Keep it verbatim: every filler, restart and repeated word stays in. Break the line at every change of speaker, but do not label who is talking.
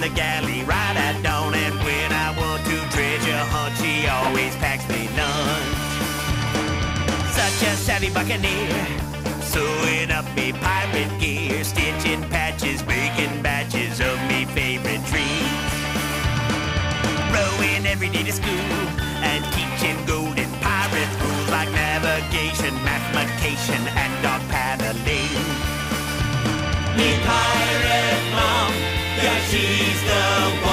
the galley right at dawn. And when I want to treasure hunt, she always packs me lunch. Such a savvy buccaneer, sewing up me pirate gear, stitching patches, making batches of me favorite treats, rowing every day to school and teaching golden pirate rules like navigation, mathematication, and dog paddling. Me pirate mom, yeah, she's the